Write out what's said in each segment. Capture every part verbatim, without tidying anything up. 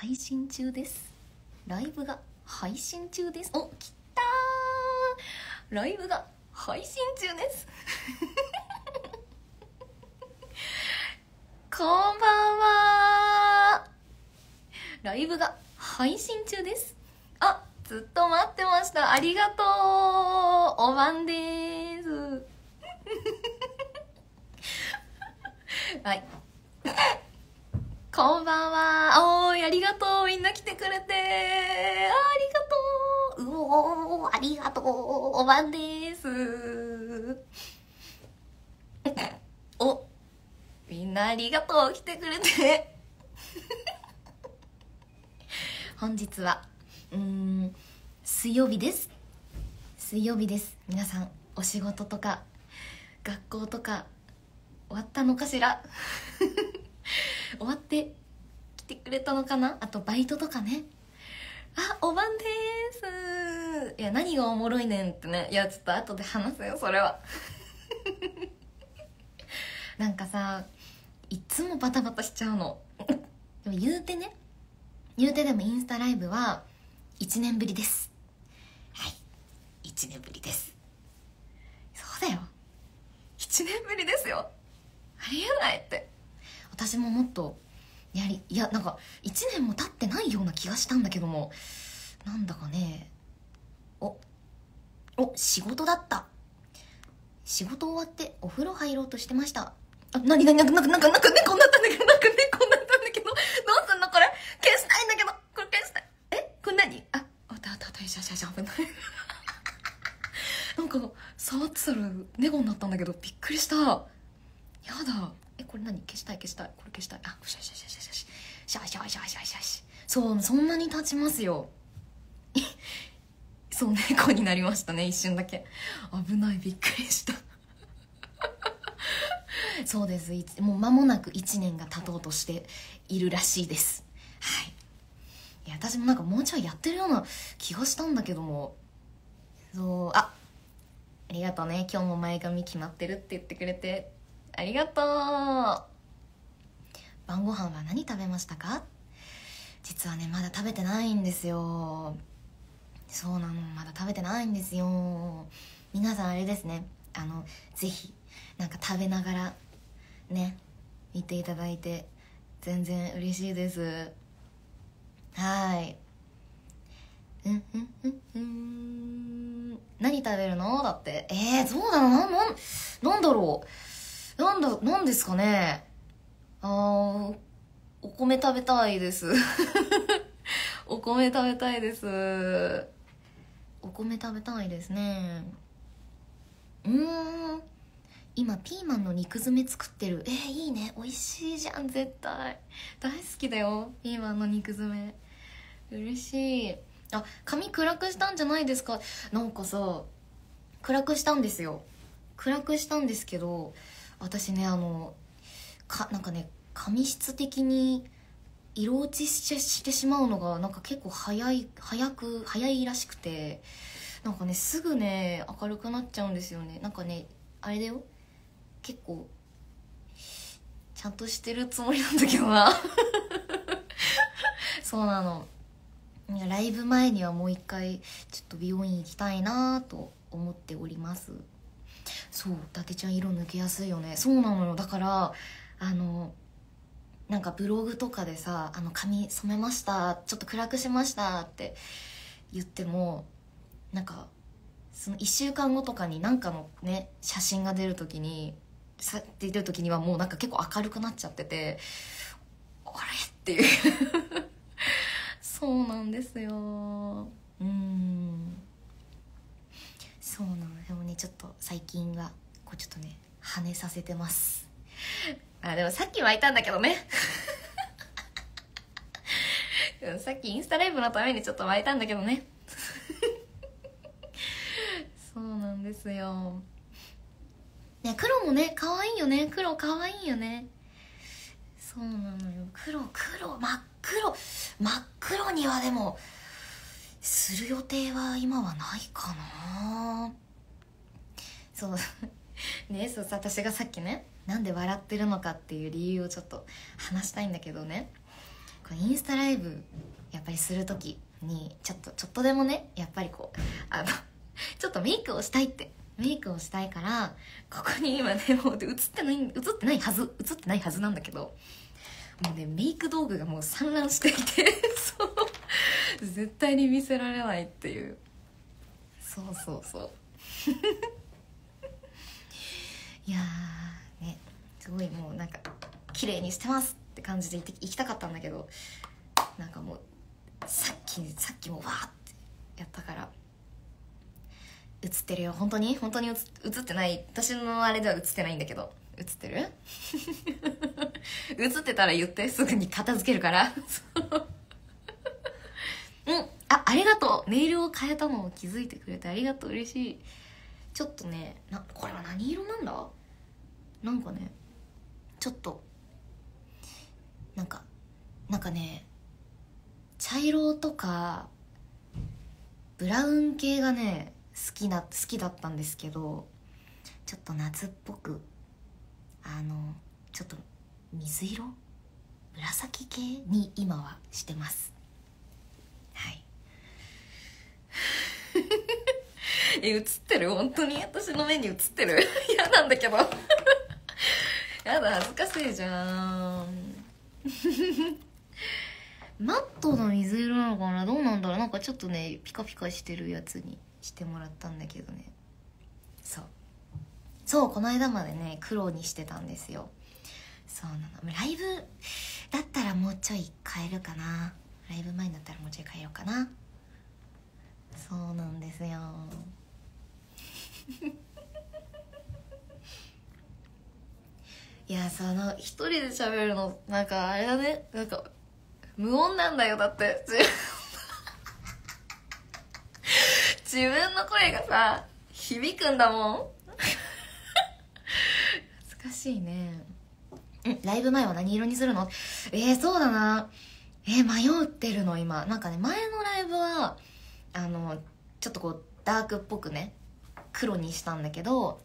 配信中です。ライブが配信中です。お、来たー、ライブが配信中ですこんばんは。ライブが配信中です。あ、ずっと待ってました。ありがとう。おばんでーすはい、こんばんは。おーい、ありがとう。みんな来てくれて、あ、ありがとう。うおー、ありがとう。おばんでーすお、みんなありがとう。来てくれて本日はうーん水曜日です。水曜日です。皆さんお仕事とか学校とか終わったのかしら終わって来てくれたのかな。あとバイトとかね。あ、おばんでーす。いや、何がおもろいねんってね。いや、ちょっと後で話すよ、それはなんかさ、いつもバタバタしちゃうのでも言うてね、言うてでもインスタライブはいちねんぶりです。はい、いちねんぶりです。そうだよ、いちねんぶりですよ。ありえないって。私ももっとやり、いや、なんかいちねんも経ってないような気がしたんだけども、なんだかね。おお、仕事だった。仕事終わってお風呂入ろうとしてました。あ、なになに、なんかなんかなんかなんか猫になったんだけど、なんか猫になったんだけど、どうすんのこれ。消したいんだけど、これ消したい。え、これ何。あ、あったあったあった、よしよしよし、危ないなんか触ってたら猫になったんだけど、びっくりした。やだ。え、これ何。消したい消したい、これ消したい。あ、よしよしよしよしよしよしよしよしよしよしよし。そう、そんなに経ちますよそう、猫になりましたね、一瞬だけ。危ない、びっくりしたそうです。もう間もなくいちねんが経とうとしているらしいです。はい。いや、私もなんかもうちょいやってるような気がしたんだけども。そう、あ、ありがとうね。今日も前髪決まってるって言ってくれてありがとう。晩ご飯は何食べましたか。実はね、まだ食べてないんですよ。そうなの、まだ食べてないんですよ。皆さんあれですね、あのぜひなんか食べながらね見ていただいて全然嬉しいです。はい。うんうんうんうん。何食べるのだって。えー、そうだな、なんなんなんだろう、なんだなんですかね。あー、お米食べたいですお米食べたいです。お米食べたいですね。うーん、今ピーマンの肉詰め作ってる。えー、いいね、美味しいじゃん。絶対大好きだよ、ピーマンの肉詰め。嬉しい。あ、髪暗くしたんじゃないですか。なんかさ、暗くしたんですよ。暗くしたんですけど、私ね、あのかなんかね、髪質的に色落ちしてしてしまうのがなんか結構早い早く早いらしくて、なんかねすぐね明るくなっちゃうんですよね。なんかね、あれだよ、結構ちゃんとしてるつもりなんだけどなそうなの。ライブ前にはもう一回ちょっと美容院行きたいなと思っております。そう、伊達ちゃん色抜けやすいよね。そうなのよ。だからあのなんかブログとかでさ、あの髪染めました、ちょっと暗くしましたって言っても、なんかそのいっしゅうかんごとかに何かのね写真が出る時にさって出る時にはもうなんか結構明るくなっちゃってて、あれっていうそうなんですよ。うん、そうなの。でもね、ちょっと最近はこうちょっとね跳ねさせてますあ、でもさっき湧いたんだけどねさっきインスタライブのためにちょっと湧いたんだけどねそうなんですよね。黒もね可愛いよね。黒可愛いよね。そうなのよ。黒黒真っ黒真っ黒にはでもする予定は今はないかな。そうね、そうさ、私がさっきねなんで笑ってるのかっていう理由をちょっと話したいんだけどね、 こうインスタライブやっぱりする時にちょっとちょっとでもねやっぱりこうあのちょっとメイクをしたいってメイクをしたいからここに今ねもう映ってない映ってないはず映ってないはずなんだけどもうねメイク道具がもう散乱していてそう絶対に見せられないっていうそうそうそういやーねすごいもうなんか綺麗にしてますって感じで行きたかったんだけどなんかもうさっきさっきもわーってやったから映ってるよ本当に本当に映ってない私のあれでは映ってないんだけど映ってる映ってたら言ってすぐに片付けるからうんあありがとうネイルを変えたのを気づいてくれてありがとう嬉しいちょっとねなこれは何色なんだなんかねちょっとなんかなんかね茶色とかブラウン系がね好きな好きだったんですけどちょっと夏っぽくあのちょっと水色紫系に今はしてますはいえ映ってる本当に私の目に映ってる嫌なんだけどやだ恥ずかしいじゃんマットの水色なのかなどうなんだろうなんかちょっとねピカピカしてるやつにしてもらったんだけどねそうそうこの間までね黒にしてたんですよそうなのライブだったらもうちょい変えるかなライブ前になったらもうちょい変えようかなそうなんですよいやその一人で喋るのなんかあれだねなんか無音なんだよだって自分の声がさ響くんだもん難しいねんライブ前は何色にするのえー、そうだなえー、迷ってるの今なんかね前のライブはあのちょっとこうダークっぽくね黒にしたんだけど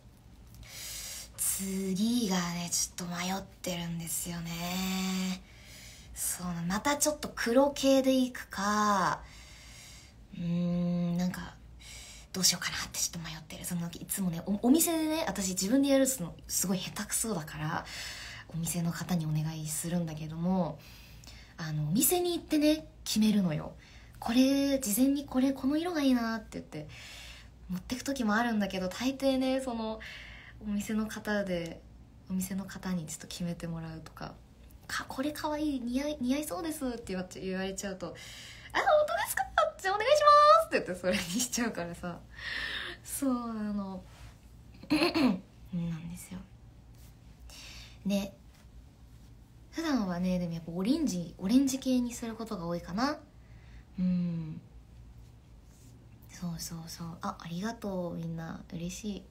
次がねちょっと迷ってるんですよねそうまたちょっと黒系でいくかうーんなんかどうしようかなってちょっと迷ってるそのいつもね お, お店でね私自分でやるのすごい下手くそだからお店の方にお願いするんだけどもあのお店に行ってね決めるのよこれ事前にこれこの色がいいなって言って持ってく時もあるんだけど大抵ねそのお店の方でお店の方にちょっと決めてもらうとかかこれかわいい似合い似合いそうですって言わ言われちゃうとあ本当ですかじゃあお願いしますって言ってそれにしちゃうからさそうあのなんですよで普段はねでもやっぱオレンジオレンジ系にすることが多いかなうんそうそうそうあありがとうみんな嬉しい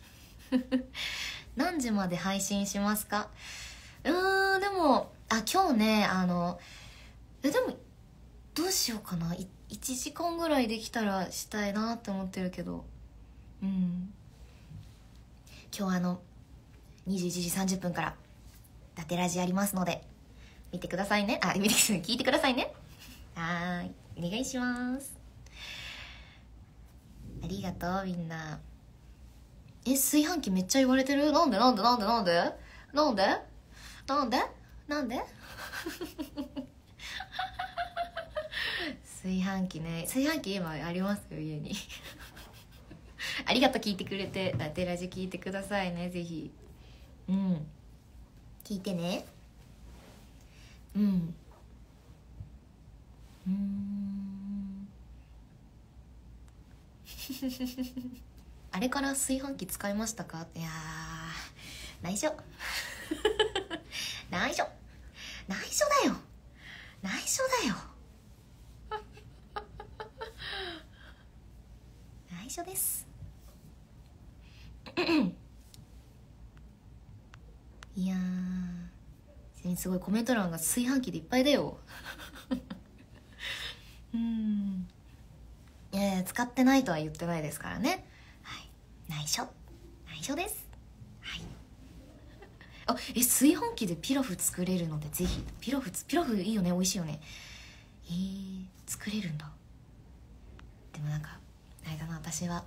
何時まで配信しますかうーんでもあ今日ねあのえでもどうしようかないいちじかんぐらいできたらしたいなって思ってるけどうん今日あのにじゅういちじさんじゅっぷんから伊達ラジありますので見てくださいねあ見て聞いてくださいねはーいお願いしますありがとうみんなえ炊飯器めっちゃ言われてるなんでなんでなんでなんでなんでなんでなんで炊飯器ね炊飯器今ありますよ家にありがとう聞いてくれて伊達ラジ聞いてくださいねぜひうん聞いてねうんうーんあれから炊飯器使いましたかいやー内緒内緒内緒だよ内緒だよ内緒ですいやーすごいコメント欄が炊飯器でいっぱいだようんいやいや使ってないとは言ってないですからねはい内緒内緒ですはいあえ炊飯器でピラフ作れるのでぜひ。ピラフピラフいいよね、美味しいよね。えー、作れるんだ。でもなんかあれだな、私は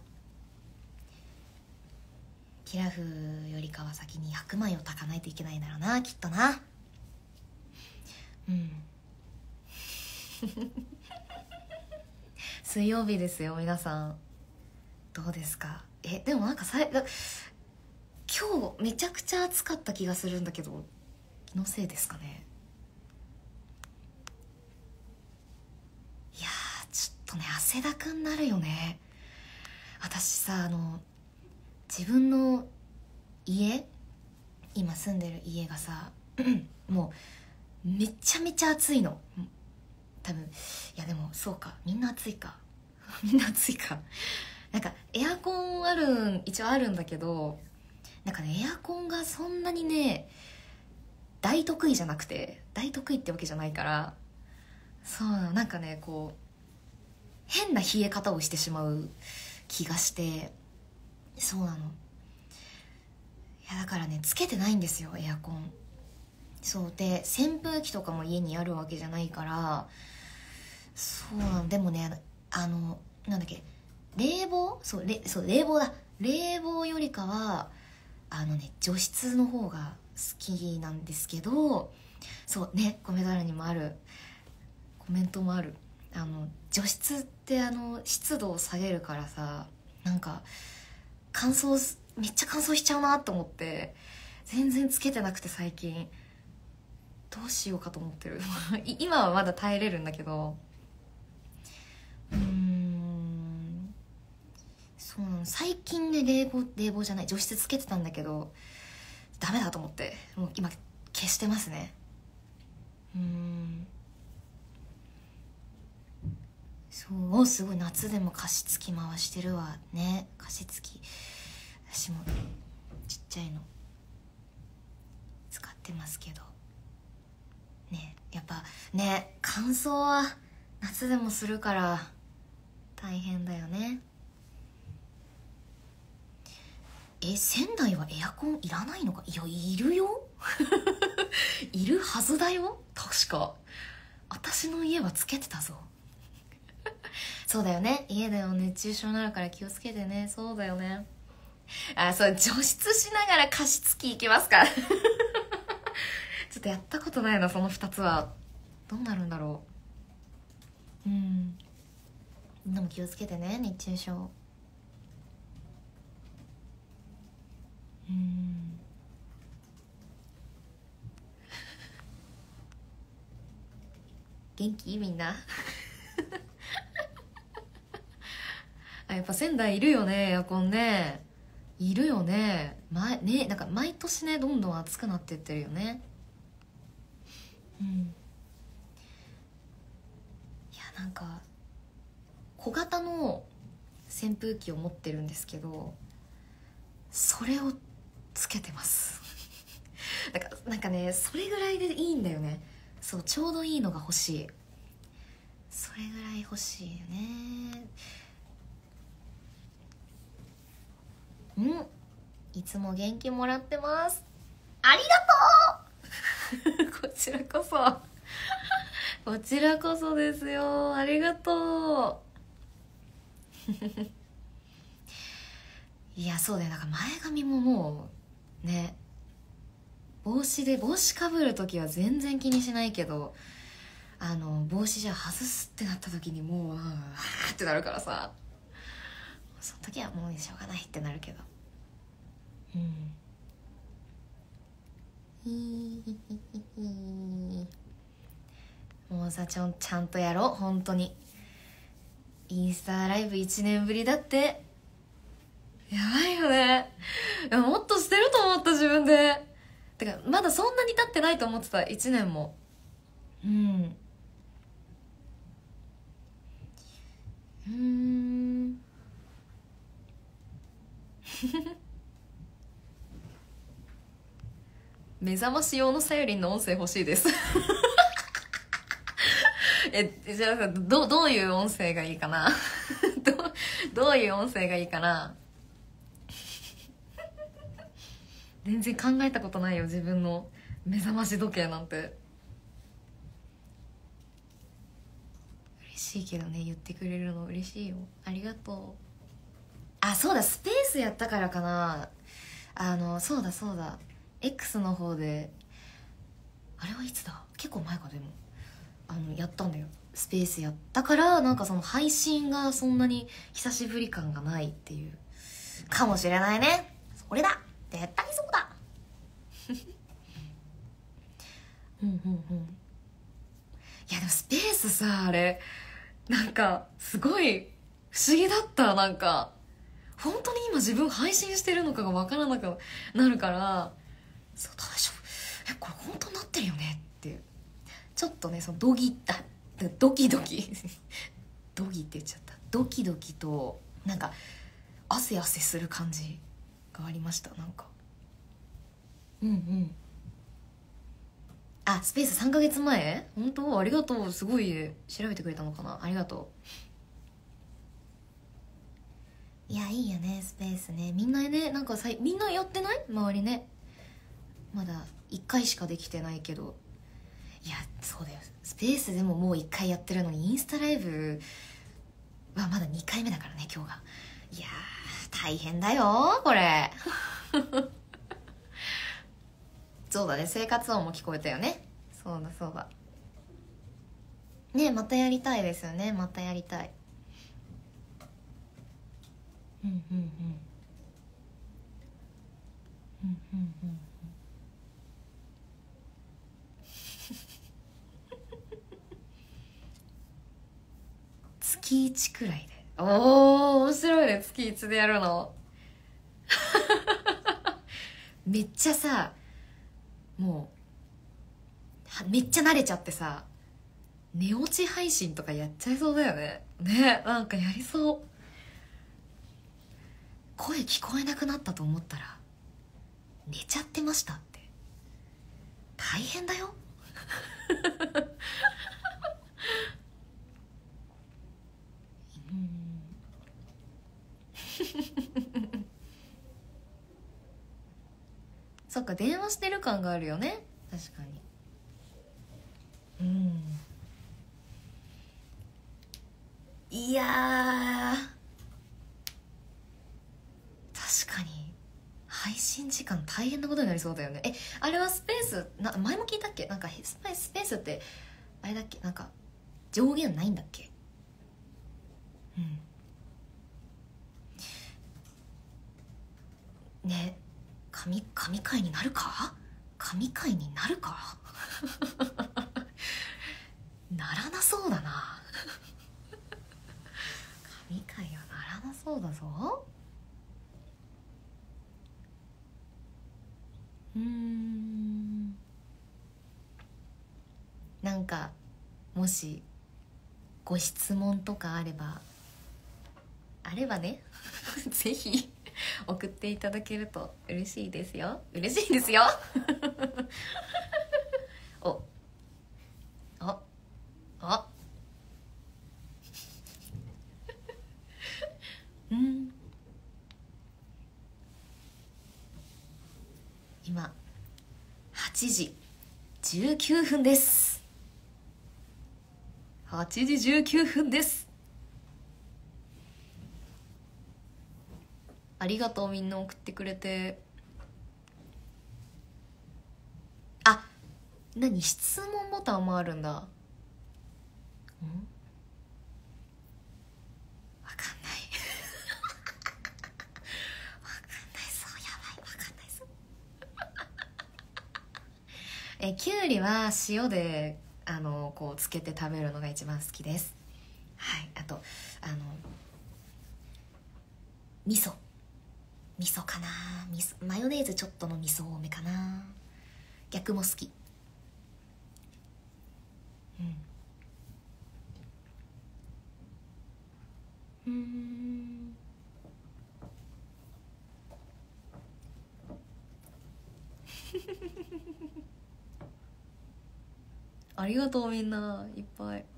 ピラフよりかは先に白米を炊かないといけないんだろうな、きっとな。うん水曜日ですよ皆さん、どうですか。えでもなんかさい今日めちゃくちゃ暑かった気がするんだけど、気のせいですかね。いやーちょっとね汗だくになるよね。私さ、あの自分の家、今住んでる家がさもうめちゃめちゃ暑いの多分。いやでもそうか、みんな暑いかみんな暑いか。なんかエアコンあるん一応あるんだけど、なんかねエアコンがそんなにね大得意じゃなくて、大得意ってわけじゃないから、そうなんかねこう変な冷え方をしてしまう気がして、そうなの。いやだからねつけてないんですよエアコン。そうで扇風機とかも家にあるわけじゃないから、そうなんでもねあのなんだっけ冷房、そうれそう冷房だ。冷房よりかはあのね除湿の方が好きなんですけど、そうねコメント欄にもあるコメントもある、あの除湿ってあの湿度を下げるからさ、なんか乾燥すめっちゃ乾燥しちゃうなと思って全然つけてなくて、最近どうしようかと思ってる今はまだ耐えれるんだけど、うーんそうなの。最近ね冷房冷房じゃない除湿つけてたんだけどダメだと思ってもう今消してますね。うーんそうすごい夏でも加湿器回してるわね。加湿器私もちっちゃいの使ってますけどね。やっぱね乾燥は夏でもするから大変だよね。え仙台はエアコンいらないのか。いやいるよいるはずだよ確か。私の家はつけてたぞそうだよね、家でも熱中症になるから気をつけてね。そうだよね。あそう除湿しながら加湿器いきますかちょっとやったことないなそのふたつは。どうなるんだろう。うんみんなも気をつけてね熱中症。うん元気みんなあやっぱ仙台いるよねエアコンね。いるよね。前ねなんか毎年ねどんどん暑くなってってるよね。うんいやなんか小型の扇風機を持ってるんですけどそれをつけてますなんかなんかねそれぐらいでいいんだよね。そうちょうどいいのが欲しい。それぐらい欲しいよね。うんいつも元気もらってます。ありがとうこちらこそこちらこそですよ。ありがとういやそうだよ。なんか前髪ももうね帽子で帽子かぶる時は全然気にしないけど、あの帽子じゃ外すってなった時にもうあーってなるからさ、その時はもうしょうがないってなるけど、うんもうさちゃんちゃんとやろう本当に。インスタライブいちねんぶりだって。やばいよね。いやもっとしてると思った自分で。てかまだそんなに経ってないと思ってた。いちねんも。うんうーん目覚まし用のさゆりんの音声欲しいですえじゃあどどういう音声がいいかなどどういう音声がいいかな全然考えたことないよ自分の目覚まし時計なんて。嬉しいけどね、言ってくれるの嬉しいよ、ありがとう。あ、そうだ、スペースやったからかな。あのそうだそうだ X の方で、あれはいつだ、結構前か。でもあのやったんだよ、スペースやったから。なんかその配信がそんなに久しぶり感がないっていうかもしれないね。それだ、絶対そうだうんうんうん。いやでもスペースさ、あれなんかすごい不思議だった。なんか本当に今自分配信してるのかが分からなくなるから、そう大丈夫、えこれ本当になってるよねっていう、ちょっとねそのドギだドキドキドギって言っちゃった、ドキドキとなんか汗汗する感じがありました。なんかうんうん。あ、スペースさんかげつまえ、本当ありがとう。すごい調べてくれたのかな、ありがとう。いやいいよねスペースね。みんなね、なんかさみんなやってない、周りね。まだいっかいしかできてないけど。いやそうだよ、スペースでももういっかいやってるのに、インスタライブはまだにかいめだからね今日が。いやー大変だよこれそうだね、生活音も聞こえたよね。そうだそうだね。またやりたいですよね、またやりたい。うんうんうんうんうんうん。月いちくらいで、おお面白いね、月いちでやるのめっちゃさ、もうめっちゃ慣れちゃってさ、寝落ち配信とかやっちゃいそうだよね。ね、なんかやりそう。声聞こえなくなったと思ったら寝ちゃってましたって、大変だようんそっか、電話してる感があるよね、確かに。うんいや確かに配信時間大変なことになりそうだよね。えあれはスペースな、前も聞いたっけ、なんかスペスペースってあれだっけ、なんか上限ないんだっけ。うんね、神神回になるか、神回になるかならなそうだな神回はならなそうだぞ。うーんなんかもしご質問とかあればあればねぜひ送っていただけると嬉しいですよ、嬉しいですよおおおうん今はちじじゅうきゅうふんです。はちじじゅうきゅうふんです。ありがとう、みんな送ってくれて。あ、何、質問ボタンもあるんだ。んわかんないわかんないそう、やばい、わかんないそうえきゅうりは塩であのこうつけて食べるのが一番好きです。はい、あとあの味噌味噌かな、味噌マヨネーズちょっとの味噌多めかな、逆も好き。うんうんありがとう、みんないっぱい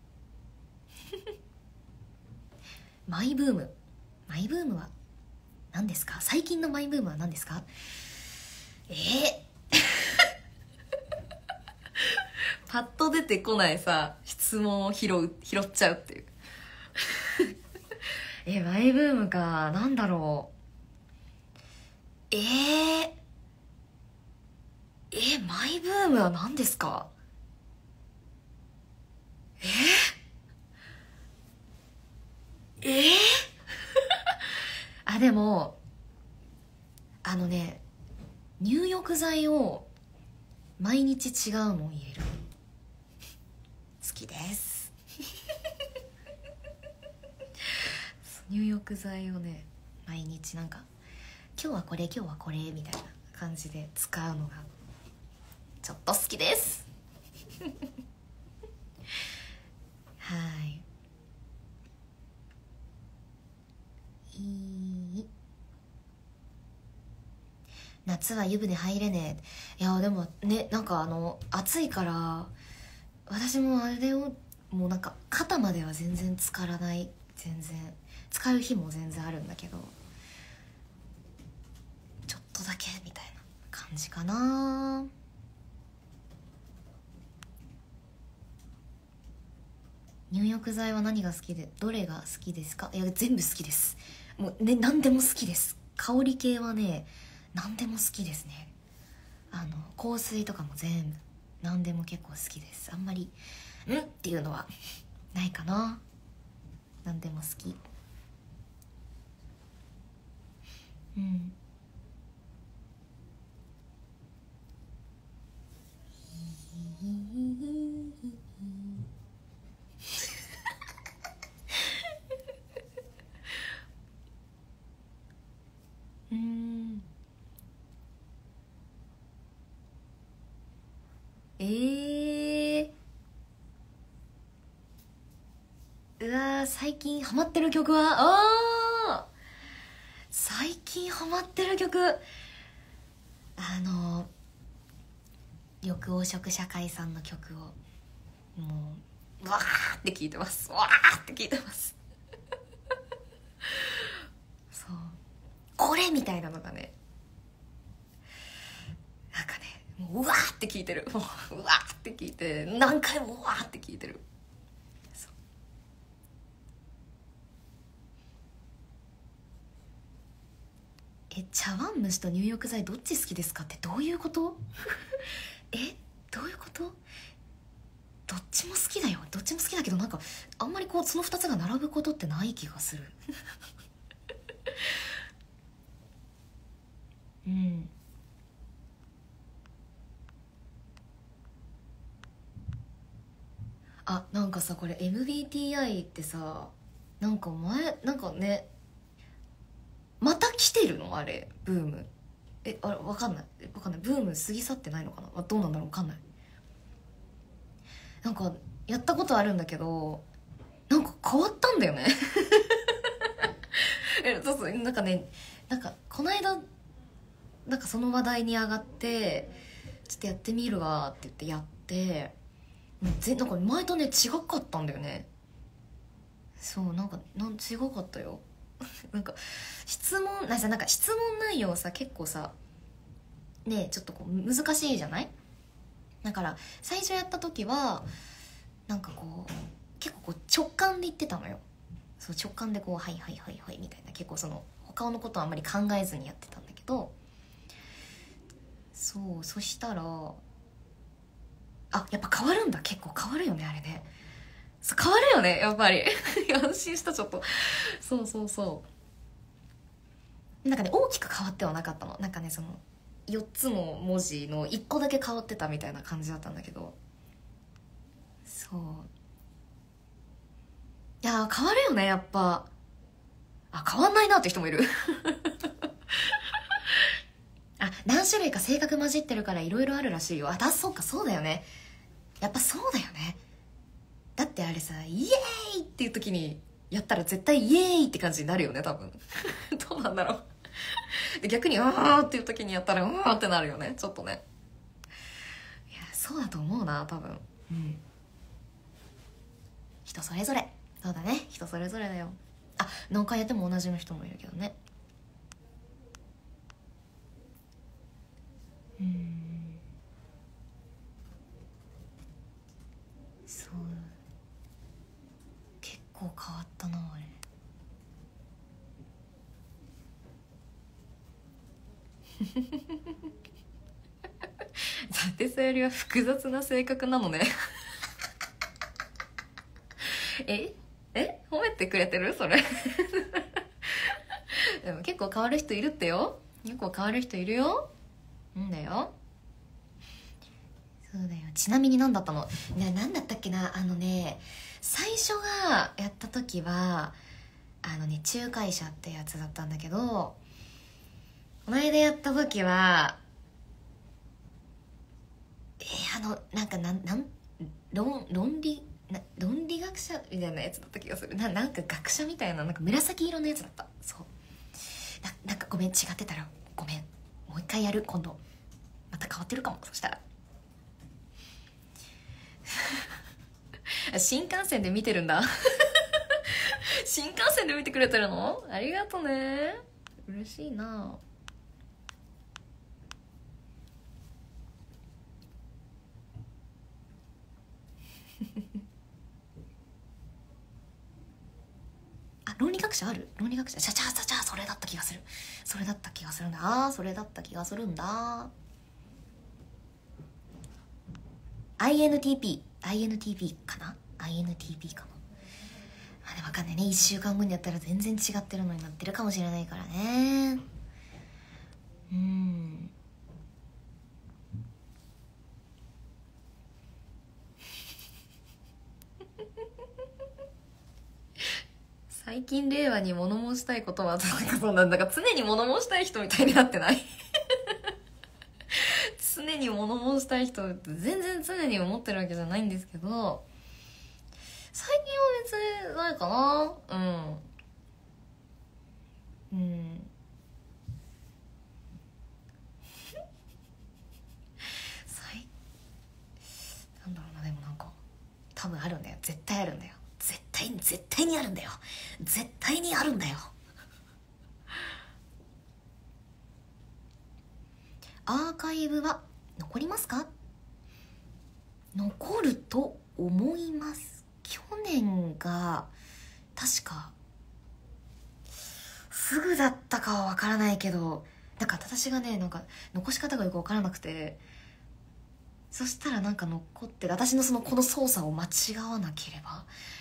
マイブームマイブームは何ですか？最近のマイブームは何ですか？えー、パッと出てこないさ質問を拾う拾っちゃうっていうえマイブームか、なんだろう。えー、えマイブームは何ですか？えー、えー、あでもあのね、入浴剤を毎日違うのを入れる好きです入浴剤をね毎日なんか今日はこれ今日はこれみたいな感じで使うのがちょっと好きですはいいい夏は湯船入れねえ。いやでもね、なんかあの暑いから私もあれをもうなんか肩までは全然浸からない。全然使う日も全然あるんだけど、ちょっとだけみたいな感じかな。入浴剤は何が好きでどれが好きですか？いや全部好きです。もうね何でも好きです。香り系はね何でも好きですね。あの香水とかも全部何でも結構好きです。あんまりんっていうのはないかな。何でも好き。うんうんえー、うわー最近ハマってる曲はあー最近ハマってる曲あの緑黄色社会さんの曲をもうわーって聞いてます。わーって聞いてますそうこれみたいなのがねなんかねもううわーって聞いてる。もううわーって聞いて何回もうわーって聞いてる。え茶碗蒸しと入浴剤どっち好きですかってどういうことえどういうこと？どっちも好きだよ。どっちも好きだけどなんかあんまりこうそのふたつが並ぶことってない気がするうんあなんかさこれ エムビーティーアイ ってさなんか前なんかねまた来てるのあれブーム。えあれわかんないわかんないブーム過ぎ去ってないのかな。あどうなんだろうわかんない。なんかやったことあるんだけどなんか変わったんだよねえそうそうなんかねなんかこの間なんかその話題に上がってちょっとやってみるわって言ってやってもうぜなんか前とね違かったんだよね。そうなんかなん違かったよなんか質問なんかなんか質問内容さ結構さねちょっとこう難しいじゃない。だから最初やった時はなんかこう結構こう直感で言ってたのよ。そう直感でこう「はいはいはいはい」みたいな結構その他のことはあんまり考えずにやってたんだけどそうそしたらあやっぱ変わるんだ。結構変わるよねあれね。そう変わるよねやっぱり安心したちょっとそうそうそうなんかね大きく変わってはなかったの。なんかねそのよっつの文字のいっこだけ変わってたみたいな感じだったんだけどそういや変わるよねやっぱ。あ変わんないなって人もいるあ何種類か性格混じってるからいろいろあるらしいよ。あだそうかそうだよねやっぱそうだよね。だってあれさイエーイっていう時にやったら絶対イエーイって感じになるよね多分どうなんだろうで逆にあーっていう時にやったらうーってなるよねちょっとね。いやそうだと思うな多分。うん人それぞれそうだね人それぞれだよ。あ何回やっても同じの人もいるけどね。 うん、そう結構変わったなあれ。伊達さゆりは複雑な性格なのね。ええ褒めてくれてるそれ。でも結構変わる人いるってよ。結構変わる人いるよ。んだよ。そうだよ。ちなみに何だったの？ね、何だったっけな。あのね、最初がやった時はあのね、仲介者ってやつだったんだけど、この間やった時はえー、あのなんかなんなん論論理な論理学者みたいなやつだった気がする。ななんか学者みたいな、なんか紫色のやつだった。そうな、なんかごめん、違ってたらごめん、もう一回やる。今度また変わってるかも。そしたら新幹線で見てるんだ。新幹線で見てくれてるの？ありがとね、嬉しいな。あ、論理学者ある？論理学者、じゃじゃじゃじゃそれだった気がする。それだった気がするんだ。それだった気がするんだ。アイエヌティーピー アイエヌティーピー かな アイエヌティーピー かな。まあでも分かんないね。いっしゅうかんごにやったら全然違ってるのになってるかもしれないからね。うん。最近令和に物申したいことは、なんかそうなんだか常に物申したい人みたいになってない？常に物申したい人って全然常に思ってるわけじゃないんですけど、最近は別にないかな。うんうん最なんだろうな。でもなんか多分あるんだよ。絶対あるんだよ。絶対に絶対にあるんだよ。絶対にあるんだよ。アーカイブは残りますか？残ると思います。去年が確かすぐだったかは分からないけど、なんか私がね、なんか残し方がよく分からなくて、そしたらなんか残って、私のそのこの操作を間違わなければ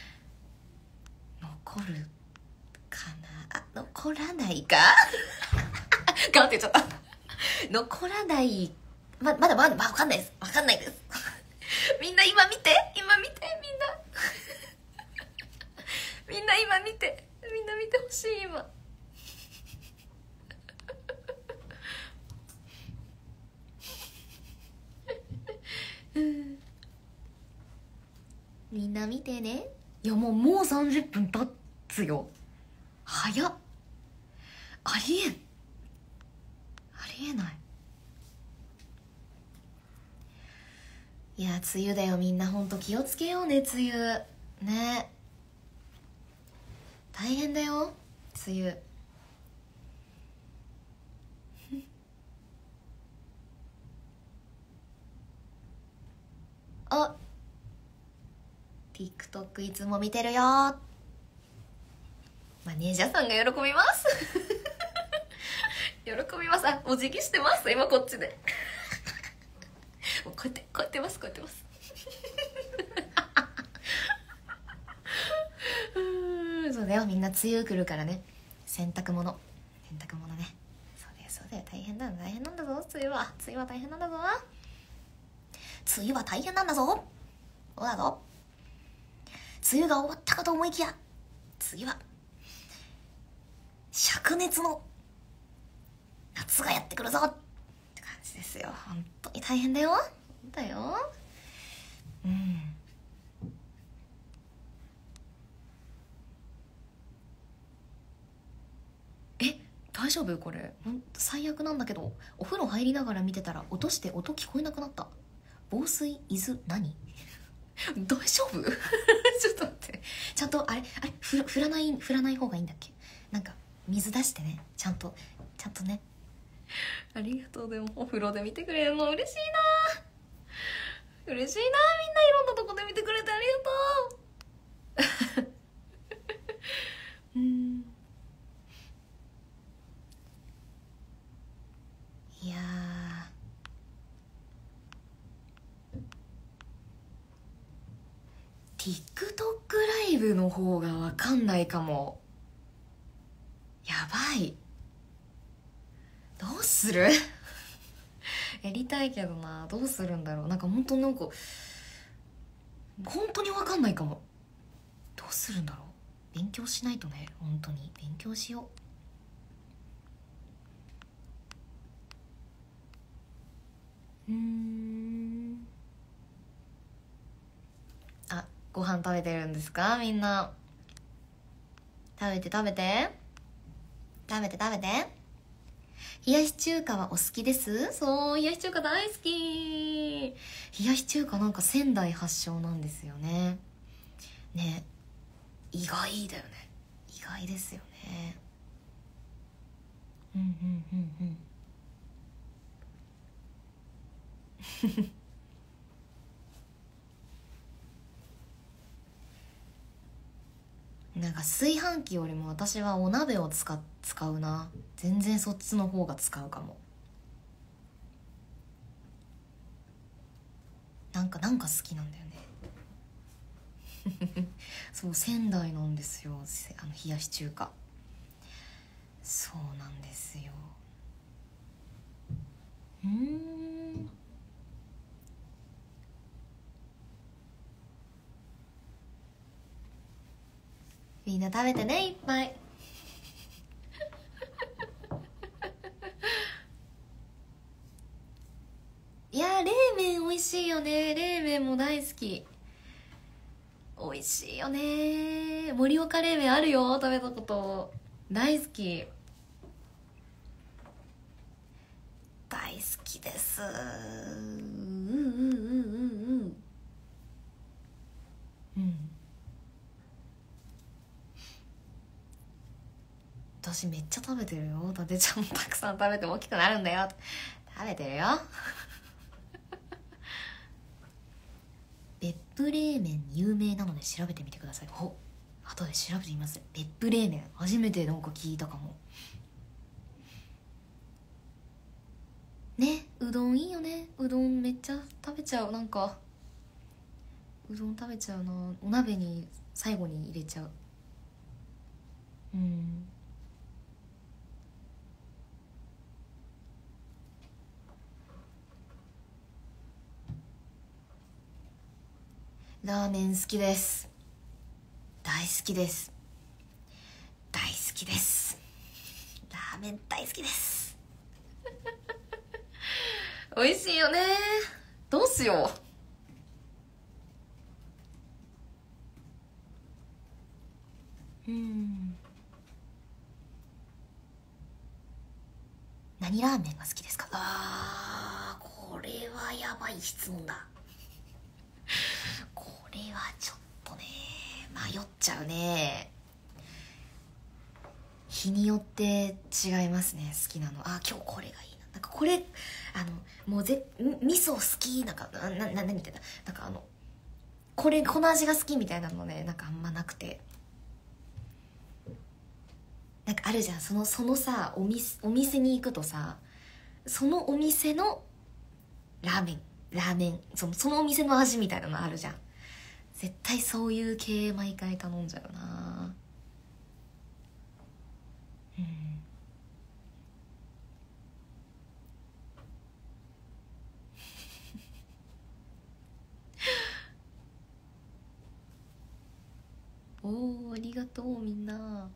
残るかなあ。残らないか。ガンって言っちゃった。残らないままだまだ、まあ、分かんないです分かんないです。みんな今見て今見てみんな。みんな今見てみんな見てほしい今。みんな見てね。いやもうもうさんじゅっぷん経つよ。早っ。ありえんありえない。いや梅雨だよ。みんなほんと気をつけようね。梅雨ね、大変だよ梅雨。あ、 TikTok いつも見てるよ。マネージャーさんが喜びます。喜びます。あ、お辞儀してます今こっちで。こうやってこうやってますこうやってます。うん、そうだよ。みんな梅雨来るからね。洗濯物洗濯物ね。そうだよそうだよ。大変だ大変なんだぞ梅雨は。梅雨は大変なんだぞ。梅雨は大変なんだぞ。そうだぞ。梅雨が終わったかと思いきや、次は灼熱の夏がやってくるぞって感じですよ。本当に大変だよ。だよ。うん。え、大丈夫？これほんと最悪なんだけど、お風呂入りながら見てたら落として音聞こえなくなった。防水伊豆何？大丈夫？ちょっと待って。ちゃんとあれあれふ振らない振らない方がいいんだっけ？なんか水出してね。ちゃんとちゃんとね。 ありがとう。でもお風呂で見てくれるの嬉しいな嬉しいな。みんないろんなとこで見てくれてありがとううん、いやー TikTok ライブの方が分かんないかも。やばい。どうするやりたいけどな。どうするんだろう。なんか本当なんか本当に分かんないかも。どうするんだろう。勉強しないとね。本当に勉強しよう。うーん、あ、ご飯食べてるんですかみんな。食べて食べて食べて食べて。冷やし中華はお好きです？そう、冷やし中華大好き。冷やし中華なんか仙台発祥なんですよね。ね、意外だよね。意外ですよね。うんうんうんうん。なんか炊飯器よりも私はお鍋を使使うな。全然そっちの方が使うかも。なんかなんか好きなんだよねそう、仙台なんですよ、あの冷やし中華。そうなんですよ。うーん、みんな食べてね、いっぱい。いやー、冷麺美味しいよね。冷麺も大好き。美味しいよね。盛岡冷麺あるよ、食べたこと。大好き。大好きです。うんうんうんうんうんうん。私めっちゃ食べてるよ。伊達ちゃんもたくさん食べて大きくなるんだよ。食べてるよ別府冷麺有名なので調べてみてください。ほ、後で調べてみます。別府冷麺初めてなんか聞いたかもね。うどんいいよね。うどんめっちゃ食べちゃう。なんかうどん食べちゃうな。お鍋に最後に入れちゃう。うん、ラーメン好きです。大好きです。大好きです。ラーメン大好きです美味しいよね。どうしよう。うん、何ラーメンが好きですか？あー、これはやばい質問だ。これはちょっとね、迷っちゃうね。日によって違いますね。好きなの。あ、今日これがいいな。なんかこれ、あのもうぜ味噌好き。なんかななな何言ってた。なんかあのこれこの味が好きみたいなのね、なんかあんまなくて。なんかあるじゃん、そのそのさ、お店お店に行くとさ、そのお店のラーメンラーメンそのそのお店の味みたいなのあるじゃん。絶対そういう系毎回頼んじゃうな。うん、おー、ありがとうみんな。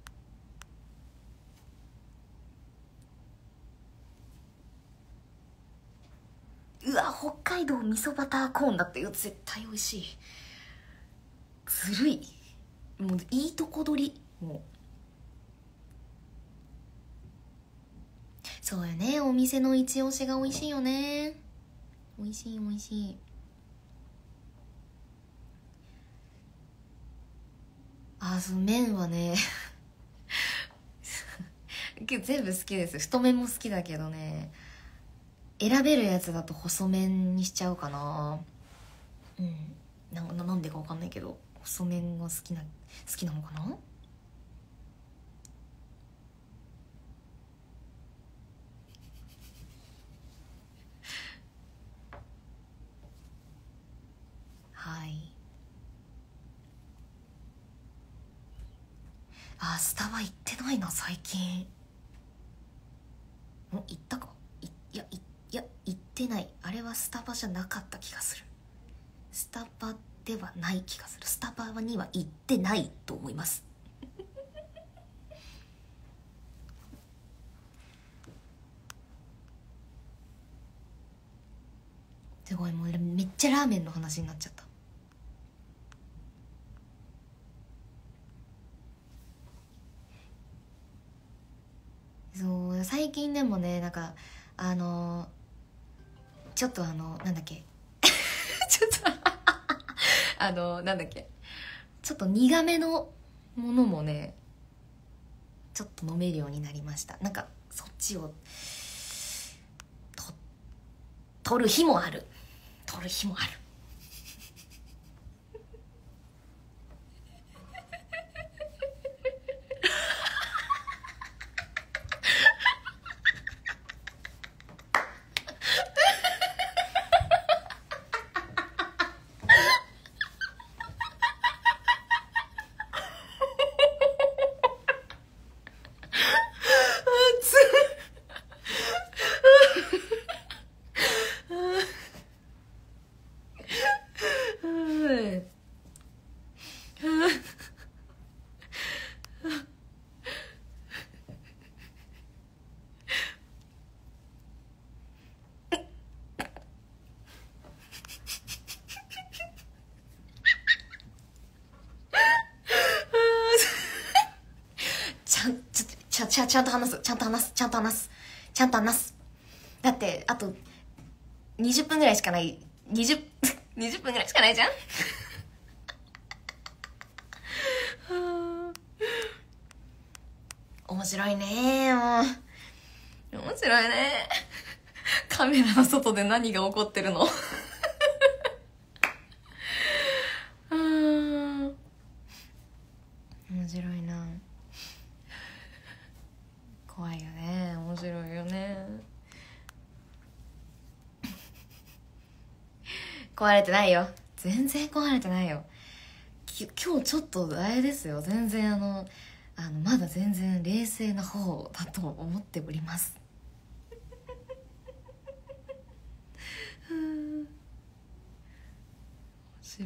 うわ、北海道味噌バターコーンだって。絶対美味しい。ずるい。もういいとこ取り。もうそうよね。お店の一押しが美味しいよね。美味しい美味しい。あ、その麺はね局全部好きです。太麺も好きだけどね、選べるやつだと細麺にしちゃうかな。うんな、なんでかわかんないけど細麺が好きな好きなのかな。はい。あ、スタバ行ってないな最近。ん、行ったか。いいやいいや行ってない。あれはスタバじゃなかった気がする。スタバではない気がする。スタバには行ってないと思いますすごい、もうめっちゃラーメンの話になっちゃった。そう最近でもね、なんかあのちょっとあのなんだっけちょっとあのなんだっけちょっと苦めのものもねちょっと飲めるようになりました。なんかそっちをと取る日もある取る日もあるちゃんちょちゃちゃちゃんと話すちゃんと話すちゃんと話すちゃんと話す。だってあとにじゅっぷんぐらいしかない。20 20分ぐらいしかないじゃん面白いねもう面白いね。カメラの外で何が起こってるの面白いな。怖いよね。面白いよね。壊れてないよ。全然壊れてないよ。今日ちょっとあれですよ。全然あのあのまだ全然冷静な方だと思っております面白い。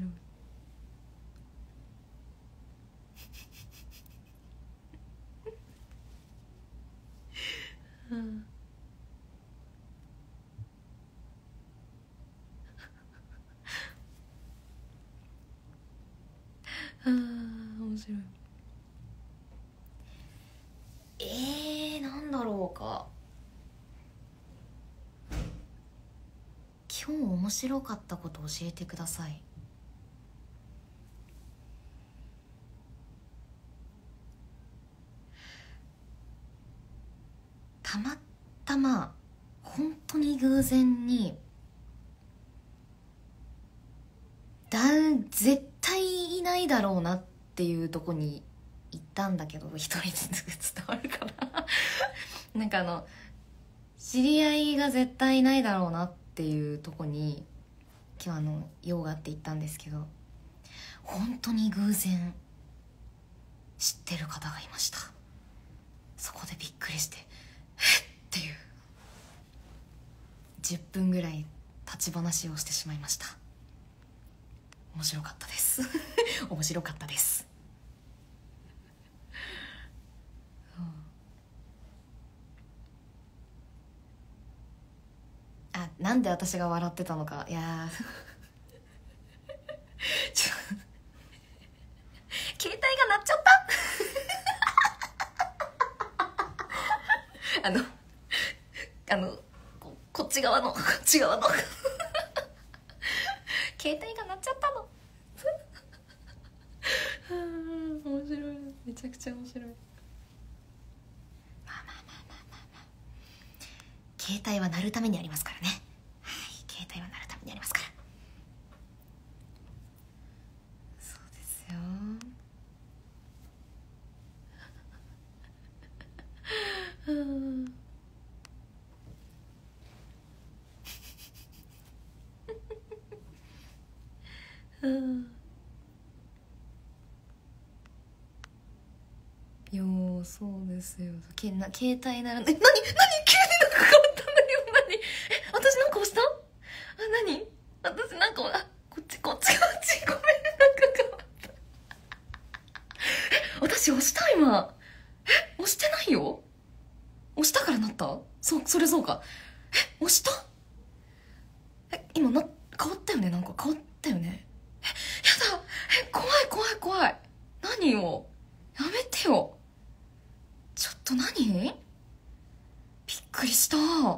うんあー面白い。えー、なんだろうか。今日面白かったこと教えてください。たまたま本当に偶然にだ絶対いないだろうなっていうとこに行ったんだけど、一人ずつ伝わるかななんかあの知り合いが絶対いないだろうなっていうとこに今日あの用があって行ったんですけど、本当に偶然知ってる方がいました。そこでびっくりしてえっっていうじゅっぷんぐらい立ち話をしてしまいました。面白かったです面白かったです。あ、なんで私が笑ってたのか。いやちょ携帯が鳴っちゃったあのあの こ, こっち側のこっち側の携帯が鳴っちゃったの面白い。めちゃくちゃ面白い。まあまあまあ帯は鳴るためにありますからね。はい、携帯は鳴るためにありますから。そうですよ。うんうんいやそうですよ。けな携帯ならえ何何急になんか変わったんだよ。何え私なんか押した？あ何私なんかあこっちこっちこっちごめんなんか変わったえ私押した今え押してないよ。押したからなった？そうそれそうか。え押したえ今な変わったよね。なんか変わったよね。えやだえ怖い怖い怖い。何よやめてよ。ちょっと何びっくりした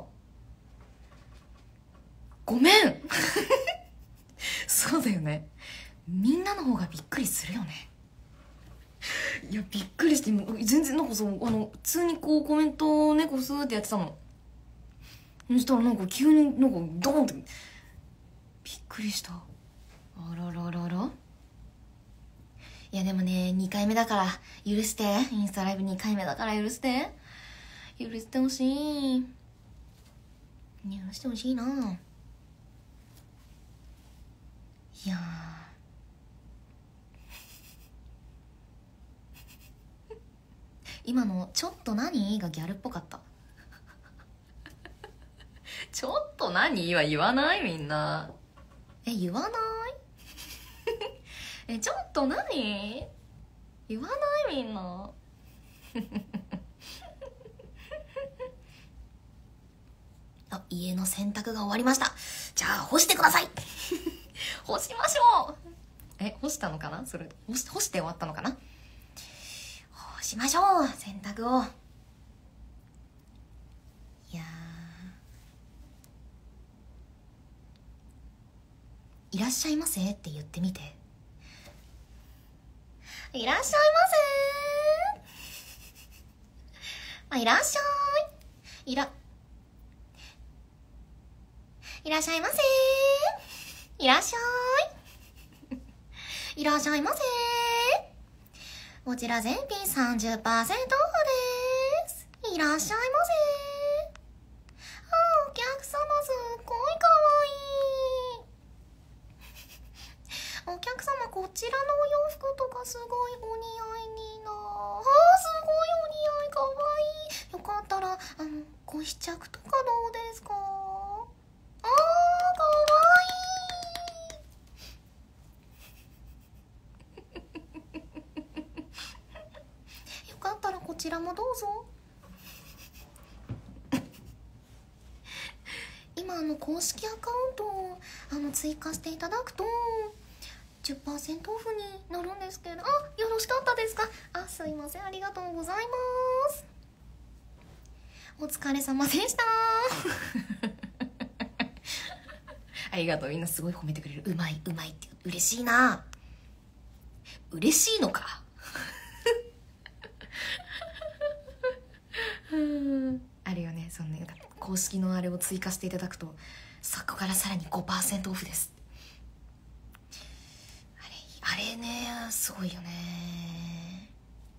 ごめんそうだよね。みんなの方がびっくりするよね。いやびっくりして全然なんかそうあの普通にこうコメントをねこうスーってやってたの。そしたらなんか急になんかドーンってびっくりした。あらららら。いやでもねにかいめだから許して。インスタライブにかいめだから許して許してほしい。許してほしいな。いや今のちょっと何がギャルっぽかったちょっと何は言わないみんな。え言わないえちょっと何言わないみんなあ家の洗濯が終わりました。じゃあ干してください干しましょう。え干したのかなそれ干し干して終わったのかな。干しましょう洗濯を。いやいらっしゃいませって言ってみて。いらっしゃいませあいらっしゃいいらいらっしゃいませいらっしゃいいらっしゃいませこちら全品 さんじゅっパーセント オフです。いらっしゃいませ。あお客様すっごいかわいいお客様こちらのお洋服とかすごいお似合いになあすごいお似合いかわいい。よかったらあのご試着とかどうですか。あーかわいいよかったらこちらもどうぞ。今あの公式アカウントをあの追加していただくと じゅっパーセント オフになるんですけど。あよろしかったですか。あすいませんありがとうございます。お疲れ様でしたありがとう。みんなすごい褒めてくれる。うまいうまいって嬉しいな。嬉しいのかあるよねそんな公式のあれを追加していただくとそこからさらに ごパーセント オフです。あれあれねすごいよね。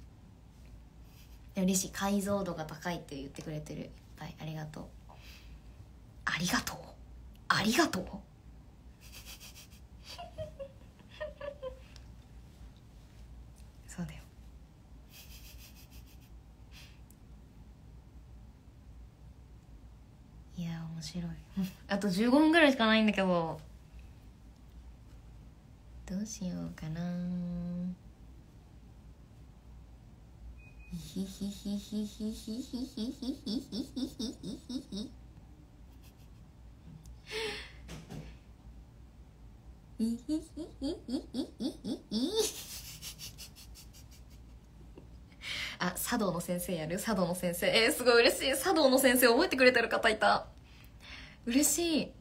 嬉しい。解像度が高いって言ってくれてる。いっぱいありがとうありがとうありがとうそうだよ。いや面白いあとじゅうごふんぐらいしかないんだけどどうしようかな。ヒヒヒヒヒヒヒヒヒヒヒヒあ、茶道の先生やる。茶道の先生えー、すごい嬉しい。茶道の先生覚えてくれてる方いた。嬉しい。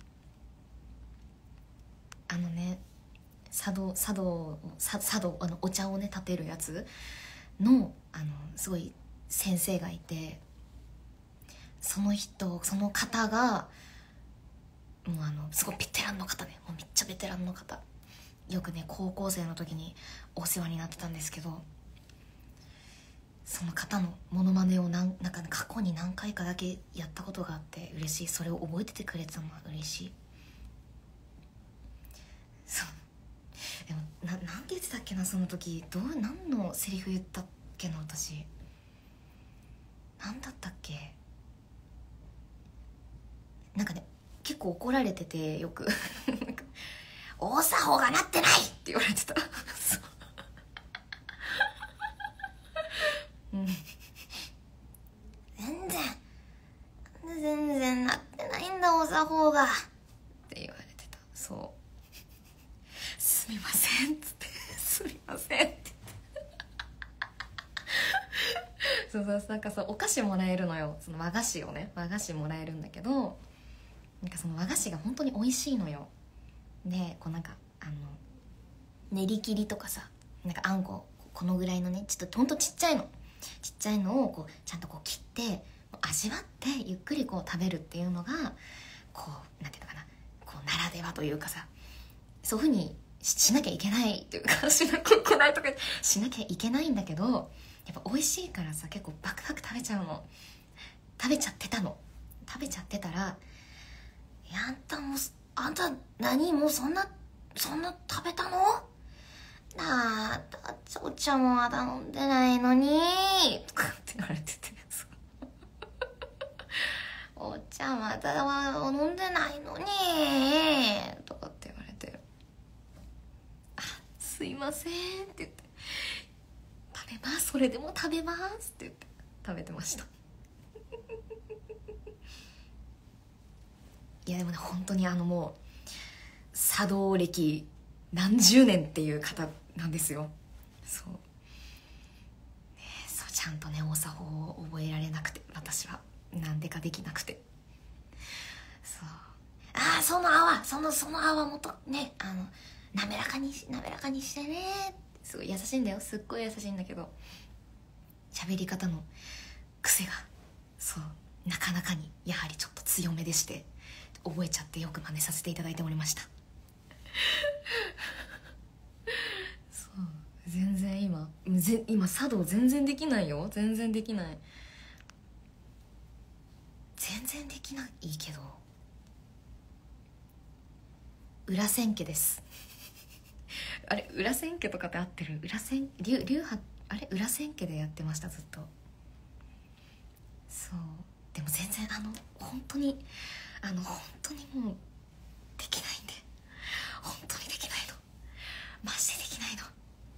あのね茶道茶道茶道あのお茶をね立てるやつのあのすごい先生がいてその人その方がもうあのすごいベテランの方ね、もうめっちゃベテランの方、よくね高校生の時にお世話になってたんですけど、その方のモノマネをなんなんか、ね、過去に何回かだけやったことがあって嬉しい。それを覚えててくれてたのは嬉しい。そうでも な, なんて言ってたっけな、その時どう何のセリフ言ったっけな、私何だったっけ。なんかね結構怒られてて、よく大作法がなってないって言われてたそう、うん、全然全然なってないんだ大作法がって言われてた。そうすみませんっつってすみませんってそうそう、なんかそうお菓子もらえるのよ、その和菓子をね、和菓子もらえるんだけど、なんかその和菓子が本当に美味しいのよ。でこうなんかあの練り切りとかさ、なんかあんここのぐらいのね、ちょっとほんとちっちゃいのちっちゃいのをこうちゃんとこう切って味わってゆっくりこう食べるっていうのがこうなんていうのかな、こうならではというかさ、そういうふうに し, しなきゃいけないというかしなきゃいけないとかしなきゃいけないんだけど、やっぱ美味しいからさ結構バクバク食べちゃうの。食べちゃってたの食べちゃってたら、いやあんたもあんた何もうそんなそんな食べたのなあ、お茶もまだ飲んでないのにとかって言われててお茶まだ飲んでないのにとかって言われて、あ、すいませんって言って、食べます、それでも食べますって言って食べてましたいやでもね本当にあのもう茶道歴何十年っていう方なんですよ。そう、ね、そうちゃんとねお作法を覚えられなくて、私はなんでかできなくて、そうああその泡そのその泡もとね、あの滑らかに滑らかにしてね、すごい優しいんだよ、すっごい優しいんだけど、喋り方の癖がそうなかなかにやはりちょっと強めでして、覚えちゃってよく真似させていただいておりましたそう全然今ぜ今茶道全然できないよ、全然できない、全然できないけど裏千家ですあれ裏千家とかって合ってる？裏千流流派あれ裏千家でやってましたずっと。そうでも全然あの本当にあの本当にもうできないんで、本当にできないの、マジでできないの、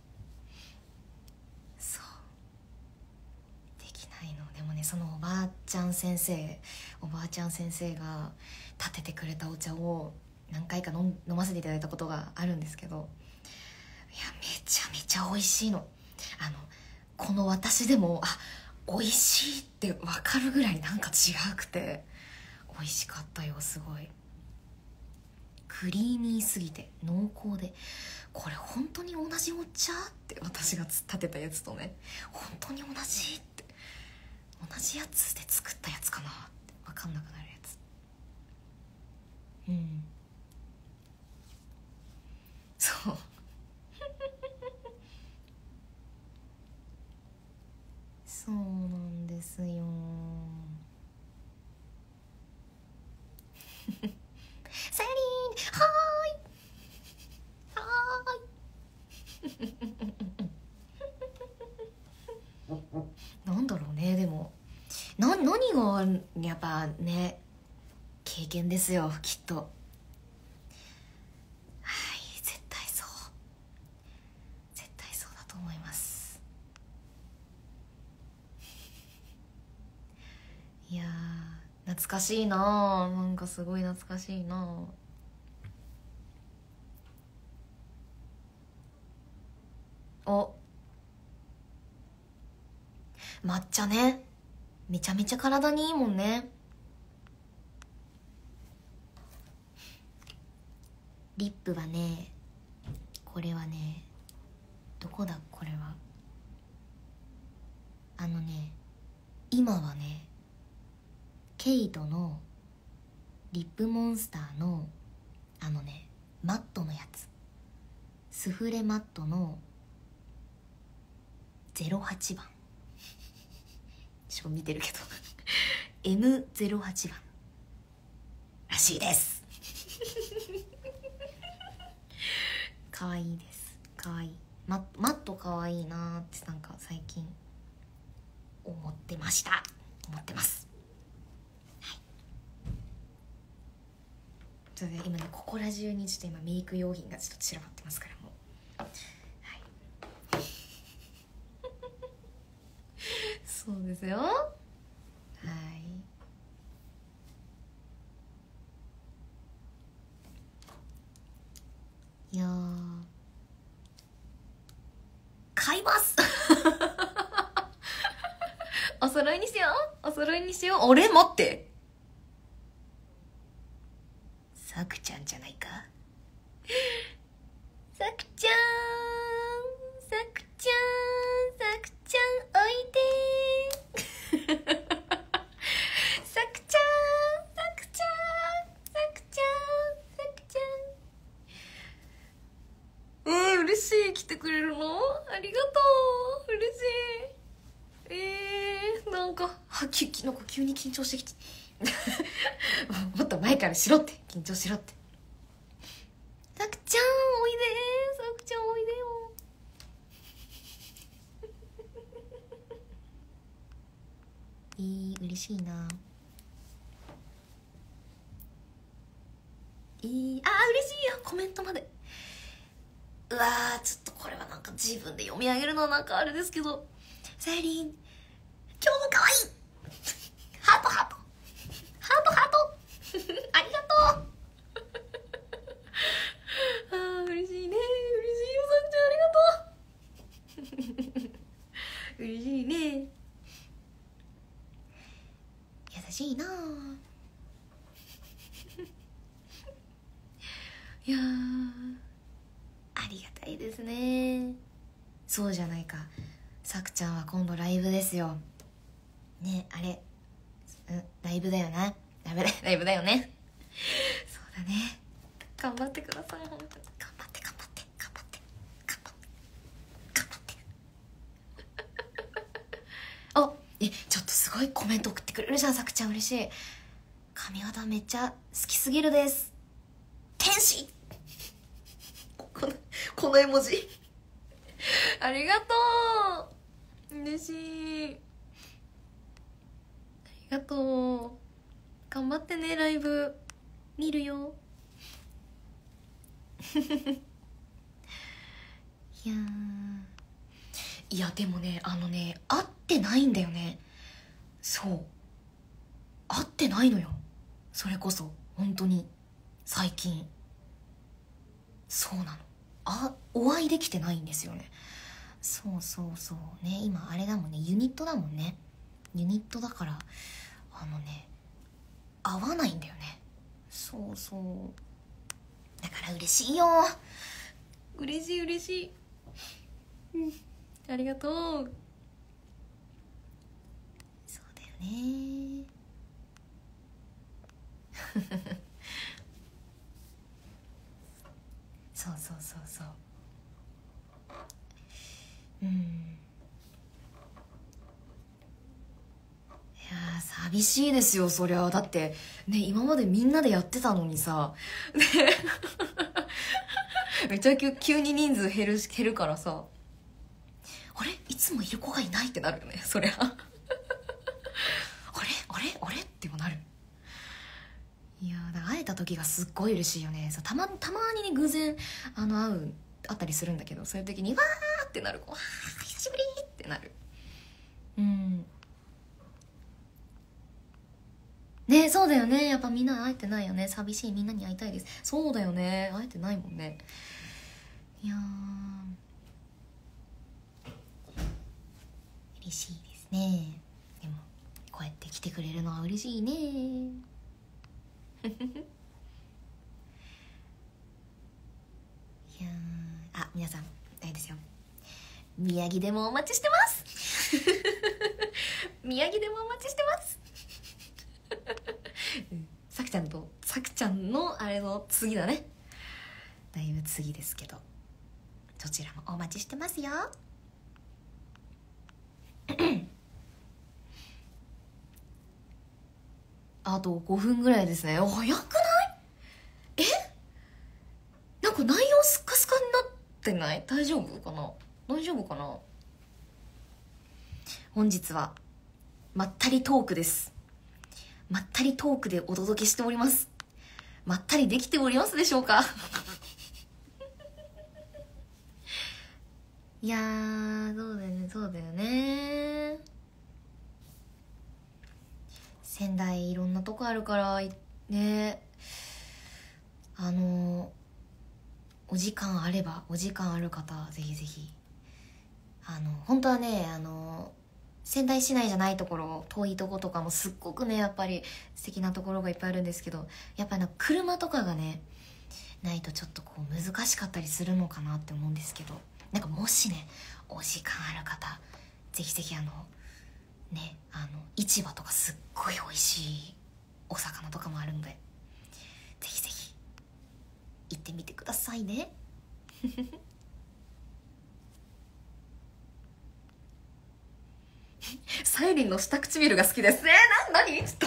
そうできないの。でもねそのおばあちゃん先生おばあちゃん先生が立ててくれたお茶を何回か 飲, 飲ませていただいたことがあるんですけど、いやめちゃめちゃ美味しいの。あのこの私でもあ美味しいって分かるぐらいなんか違くて美味しかったよ。すごいクリーミーすぎて濃厚で、これ本当に同じお茶って私が立てたやつとね、本当に同じって同じやつで作ったやつかなって分かんなくなるやつ。うんそうそうなんですよサリーンはーいはーいなんだろうね、でもな何がやっぱね経験ですよきっと。はい絶対そう絶対そうだと思います。いやー懐かしいな、なんかすごい懐かしいな。お抹茶ね、めちゃめちゃ体にいいもんね。リップはね、これはねどこだこれは、あのね今はねケイトのリップモンスターのあのねマットのやつ、スフレマットのゼロはちばんちょっと見てるけどエムゼロはち 番らしいですかわいいです。かわいい。ママットかわいいなってなんか最近思ってました思ってます。はい、ちょっとね今ねここら中にちょっと今メイク用品がちょっと散らばってますからもう、はいそうですよ。はいいや買いますお揃いにしようお揃いにしよう。俺持ってさくちゃんじゃないか。さくちゃんさくちゃんさくちゃんおいでさくちゃんさくちゃんさくちゃんさくちゃんえー、嬉しい。来てくれるのありがとう。嬉しい。えー、なんかはきなんか急に緊張してきてもっと前からしろって、緊張しろって。さくちゃんおいでさくちゃんおいでよえー、嬉しいな。えー、あー嬉しいよコメントまで。うわーちょっとこれはなんか自分で読み上げるのはなんかあれですけど、さゆりん今日もかわいいハートハートハートハートありがとうあー嬉しいね。嬉しいよさくちゃんありがとう嬉しいね。優しいないやーありがたいですね。そうじゃないか、さくちゃんは今度ライブですよね。あれ、うん、ライブだよな。ライブだライブだよねそうだね。頑張ってください。本当に頑張って頑張って頑張って頑張って頑張ってあえちょっとすごいコメント送ってくれるじゃんさくちゃん。嬉しい。髪型めっちゃ好きすぎるです。天使このこの絵文字ありがとう。嬉しい。ありがとう。頑張ってねライブ見るよいやいやでもねあのね会ってないんだよね。そう会ってないのよ。それこそ本当に最近そうなの。あお会いできてないんですよね。そうそうそうね。今あれだもんねユニットだもんね。ユニットだからあのね合わないんだよね。そうそうだから嬉しいよ。嬉しい嬉しいうんありがとう。そうだよねそうそうそうそううんいやー寂しいですよそりゃ。だってね今までみんなでやってたのにさねめちゃ急に人数減る減るからさあれいつもいる子がいないってなるよねそりゃあれあれあれってもなる。いやーだから会えた時がすっごい嬉しいよね。そうたまたまにね偶然あの会う会ったりするんだけど、そういう時にわーってなる。わー久しぶりってなる。うんねそうだよね。やっぱみんな会えてないよね。寂しい。みんなに会いたいです。そうだよね会えてないもんね。いやー嬉しいですね。でもこうやって来てくれるのは嬉しいねいやーあ皆さんあれですよ、宮城でもお待ちしてます宮城でもお待ちしてますさくちゃんとさくちゃんのあれの次だね。だいぶ次ですけど、そちらもお待ちしてますよ。あとごふんぐらいですね。早くない？え、なんか内容スッカスカになってない？大丈夫かな？大丈夫かな？本日はまったりトークです。まったりトークでお届けしております。まったりできておりますでしょうか？いやー、そうだよね、そうだよね。仙台いろんなとこあるからね。あのお時間あれば、お時間ある方ぜひぜひ、あの本当はね、あの仙台市内じゃないところ、遠いとことかもすっごくね、やっぱり素敵なところがいっぱいあるんですけど、やっぱり車とかがねないとちょっとこう難しかったりするのかなって思うんですけど、なんかもしねお時間ある方、ぜひぜひあのね、あの市場とかすっごい美味しいお魚とかもあるので、ぜひぜひ行ってみてくださいね。サイリンの下唇が好きですね。な、なにちょっと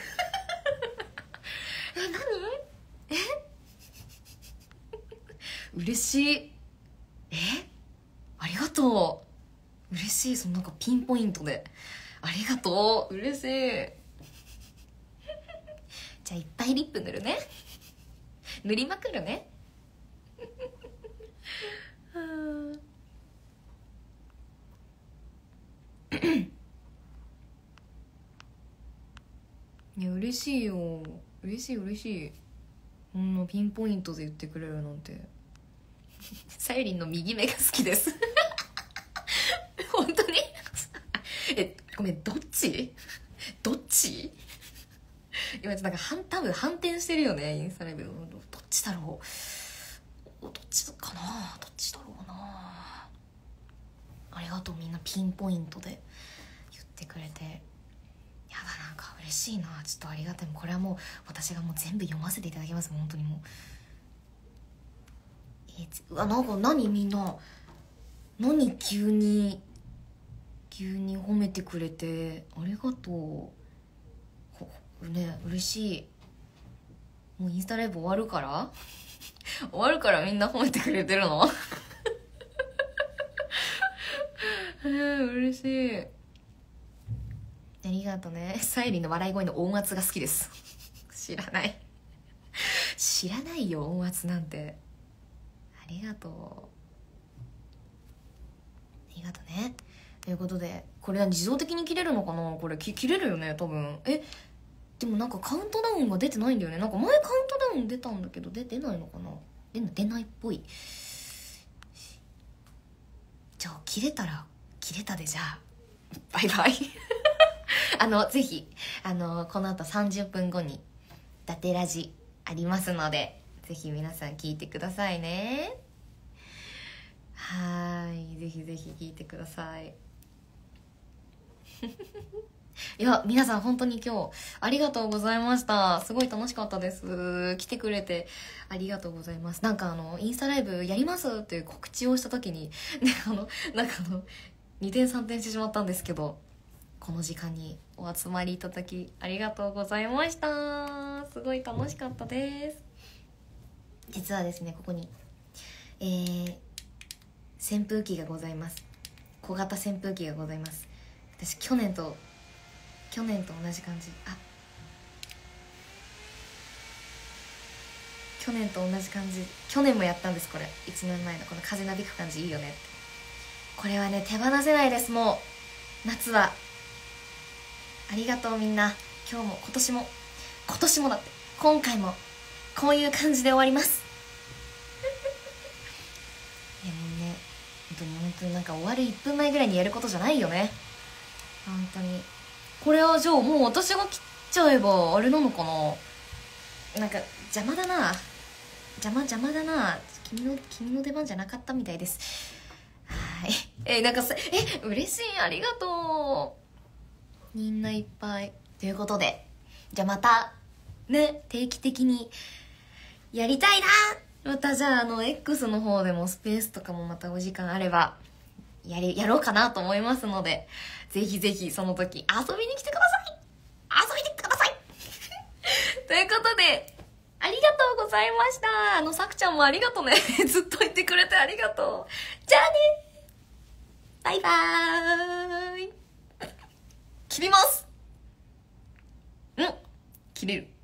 え、なにえ嬉しい。え、ありがとう。嬉しい。そのなんかピンポイントでありがとう。嬉しい。じゃあいっぱいリップ塗るね。塗りまくるね。いや嬉しいよ、嬉しい嬉しい。こんなピンポイントで言ってくれるなんて。さゆりんの右目が好きです。本当に？え、ごめん、どっちどっち今なんか反多分反転してるよね、インスタライブ。どっちだろう、どっちかな、どっちだろうな。ありがとう、みんなピンポイントで言ってくれて。やだ、なんか嬉しいな。ちょっとありがたい。これはもう私がもう全部読ませていただきます。本当にもう、えー、うわ、なんか何みんな何急に急に褒めてくれてありがとうね。嬉しい。もうインスタライブ終わるから終わるからみんな褒めてくれてるの。えー、嬉しい。ありがとね。サイリンの笑い声の音圧が好きです。知らない知らないよ、音圧なんて。ありがとう、ありがとね。ということで、これは自動的に切れるのかな。これき切れるよね多分。え、でもなんかカウントダウンが出てないんだよね。なんか前カウントダウン出たんだけど出てないのかな。出出ないっぽい。じゃあ切れたら切れたで、じゃあバイバイ。あのぜひあのこの後さんじゅっぷんごにダテラジありますので、ぜひ皆さん聞いてくださいね。はい、ぜひぜひ聞いてください。いや、皆さん本当に今日ありがとうございました。すごい楽しかったです。来てくれてありがとうございます。なんかあのインスタライブやりますっていう告知をした時に、ね、あのなんかあのにてんさんてんしてしまったんですけど、この時間にお集まりいただきありがとうございました。すごい楽しかったです。実はですね、ここにえー、扇風機がございます。小型扇風機がございます。私去年と去年と同じ感じ。あ、去年と同じ感じ。去年もやったんです。これいちねんまえのこの風なびく感じいいよねって。これはね手放せないです。もう夏はありがとうみんな。今日も今年も今年もだって今回もこういう感じで終わります。いやもうね、本当に本当になんか終わるいっぷんまえぐらいにやることじゃないよね。本当に。これはじゃあもう私が切っちゃえばあれなのかな。なんか邪魔だな、邪魔邪魔だな。君の君の出番じゃなかったみたいです。はい。えなんかさ、え嬉しい、ありがとうみんないっぱいということで、じゃあまたね、定期的にやりたいな。またじゃあ、あの、X の方でもスペースとかもまたお時間あれば、やり、やろうかなと思いますので、ぜひぜひその時遊びに来てください。遊びに来てくださいということで、ありがとうございました。あの、さくちゃんもありがとうね。ずっと言ってくれてありがとう。じゃあね。バイバーイ。切ります。ん切れる。